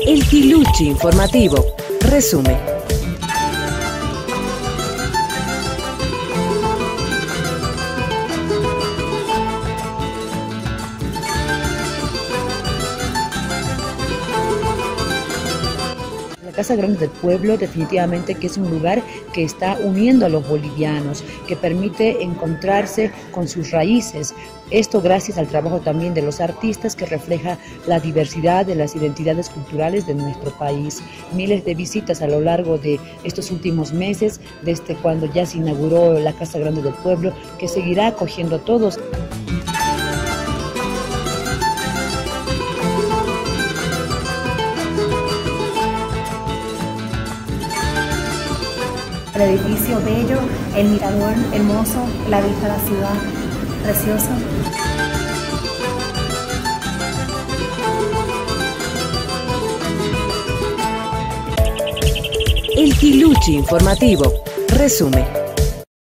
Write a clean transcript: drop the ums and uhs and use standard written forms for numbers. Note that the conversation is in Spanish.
El Piluchi Informativo. Resume. La Casa Grande del Pueblo definitivamente que es un lugar que está uniendo a los bolivianos, que permite encontrarse con sus raíces. Esto gracias al trabajo también de los artistas que refleja la diversidad de las identidades culturales de nuestro país. Miles de visitas a lo largo de estos últimos meses, desde cuando ya se inauguró la Casa Grande del Pueblo, que seguirá acogiendo a todos. El edificio bello, el mirador hermoso, la vista a la ciudad preciosa. El Piluchi Informativo. Resume.